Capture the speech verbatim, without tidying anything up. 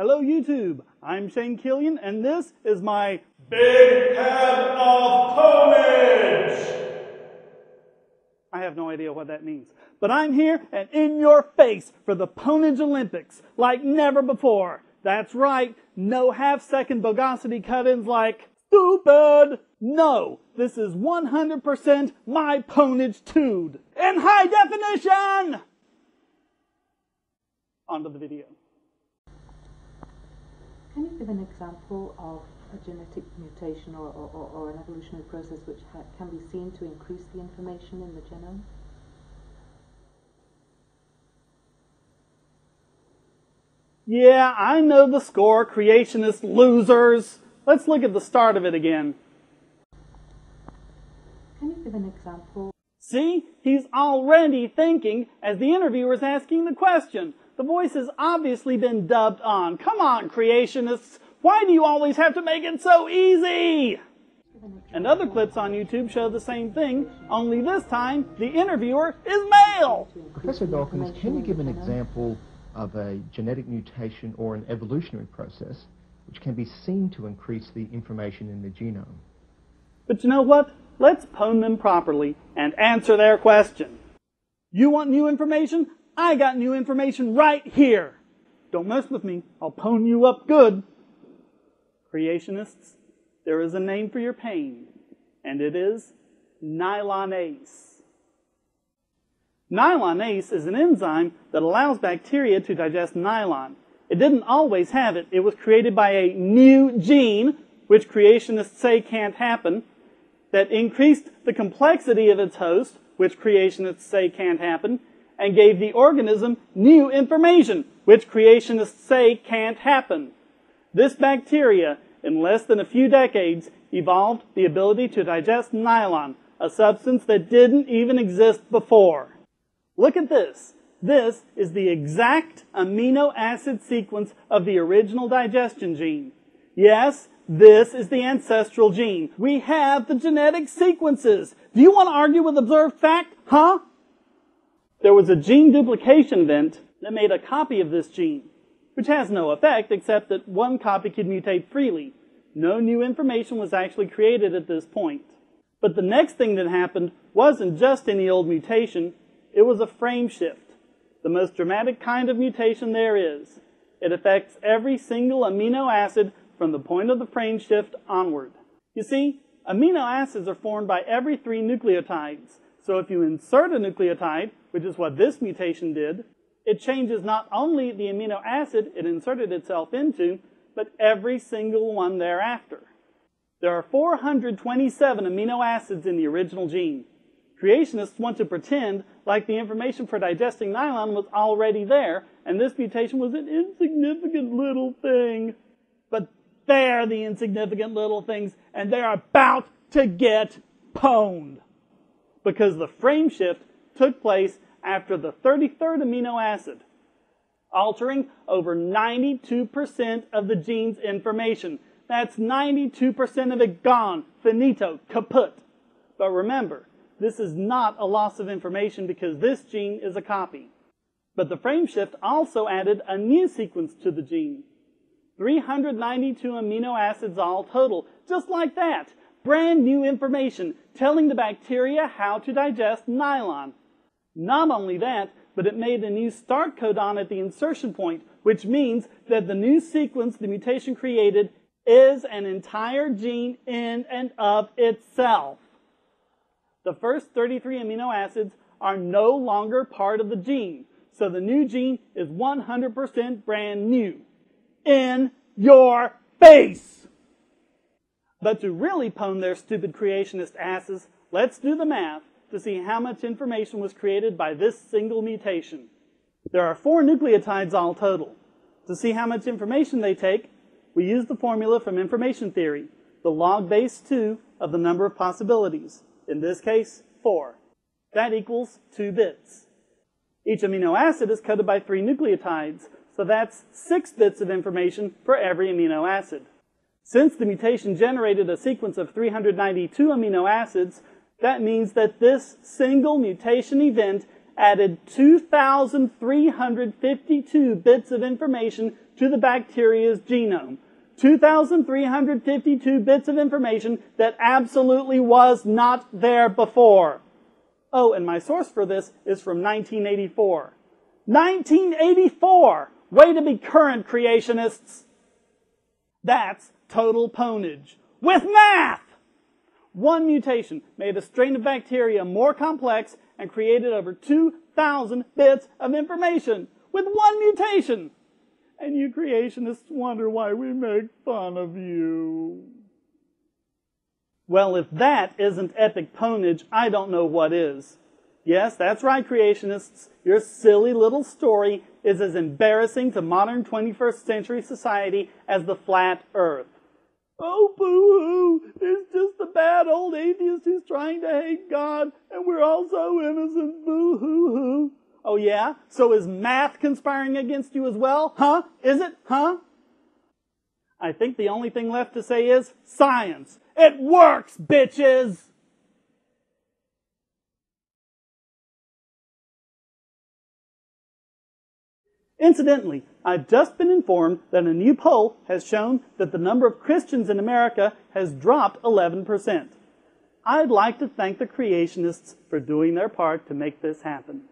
Hello YouTube, I'm Shane Killian and this is my Big Head of Pwnage! I have no idea what that means, but I'm here and in your face for the Pwnage Olympics like never before. That's right, no half-second bogosity cut-ins like stupid! No, this is one hundred percent my Pwnage tude in high definition! On to the video. Can you give an example of a genetic mutation or, or, or an evolutionary process which ha can be seen to increase the information in the genome? Yeah, I know the score, creationist losers. Let's look at the start of it again. Can you give an example? See, he's already thinking as the interviewer's asking the question. The voice has obviously been dubbed on. Come on, creationists. Why do you always have to make it so easy? And other clips on YouTube show the same thing, only this time the interviewer is male. Professor Dawkins, can you give an example of a genetic mutation or an evolutionary process which can be seen to increase the information in the genome? But you know what? Let's pwn them properly and answer their question. You want new information? I got new information right here. Don't mess with me. I'll pwn you up good. Creationists, there is a name for your pain, and it is nylonase. Nylonase is an enzyme that allows bacteria to digest nylon. It didn't always have it. It was created by a new gene, which creationists say can't happen, that increased the complexity of its host, which creationists say can't happen, and gave the organism new information, which creationists say can't happen. This bacteria, in less than a few decades, evolved the ability to digest nylon, a substance that didn't even exist before. Look at this. This is the exact amino acid sequence of the original digestion gene. Yes, this is the ancestral gene. We have the genetic sequences. Do you want to argue with observed fact? Huh? There was a gene duplication event that made a copy of this gene, which has no effect except that one copy could mutate freely. No new information was actually created at this point. But the next thing that happened wasn't just any old mutation, it was a frame shift, the most dramatic kind of mutation there is. It affects every single amino acid from the point of the frame shift onward. You see, amino acids are formed by every three nucleotides. So if you insert a nucleotide, which is what this mutation did, it changes not only the amino acid it inserted itself into, but every single one thereafter. There are four hundred twenty-seven amino acids in the original gene. Creationists want to pretend like the information for digesting nylon was already there, and this mutation was an insignificant little thing. But they're the insignificant little things, and they're about to get pwned. Because the frame shift took place after the thirty-third amino acid, altering over ninety-two percent of the gene's information. That's ninety-two percent of it gone, finito, kaput. But remember, this is not a loss of information because this gene is a copy. But the frame shift also added a new sequence to the gene. three hundred ninety-two amino acids all total, just like that. Brand new information telling the bacteria how to digest nylon. Not only that, but it made a new start codon at the insertion point, which means that the new sequence the mutation created is an entire gene in and of itself. The first thirty-three amino acids are no longer part of the gene, so the new gene is one hundred percent brand new. In your face! But to really pwn their stupid creationist asses, let's do the math to see how much information was created by this single mutation. There are four nucleotides all total. To see how much information they take, we use the formula from information theory, the log base two of the number of possibilities. In this case, four. That equals two bits. Each amino acid is coded by three nucleotides, so that's six bits of information for every amino acid. Since the mutation generated a sequence of three hundred ninety-two amino acids, that means that this single mutation event added two thousand three hundred fifty-two bits of information to the bacteria's genome. two thousand three hundred fifty-two bits of information that absolutely was not there before. Oh, and my source for this is from nineteen eighty-four. nineteen eighty-four! Way to be current, creationists! That's total pwnage. With math! One mutation made a strain of bacteria more complex and created over two thousand bits of information with one mutation. And you creationists wonder why we make fun of you. Well, if that isn't epic pwnage, I don't know what is. Yes, that's right, creationists. Your silly little story is as embarrassing to modern twenty-first century society as the flat earth. Oh, boo-hoo, it's just a bad old atheist who's trying to hate God, and we're all so innocent, boo-hoo-hoo. Oh yeah? So is math conspiring against you as well? Huh? Is it? Huh? I think the only thing left to say is science. It works, bitches! Incidentally, I've just been informed that a new poll has shown that the number of Christians in America has dropped eleven percent. I'd like to thank the creationists for doing their part to make this happen.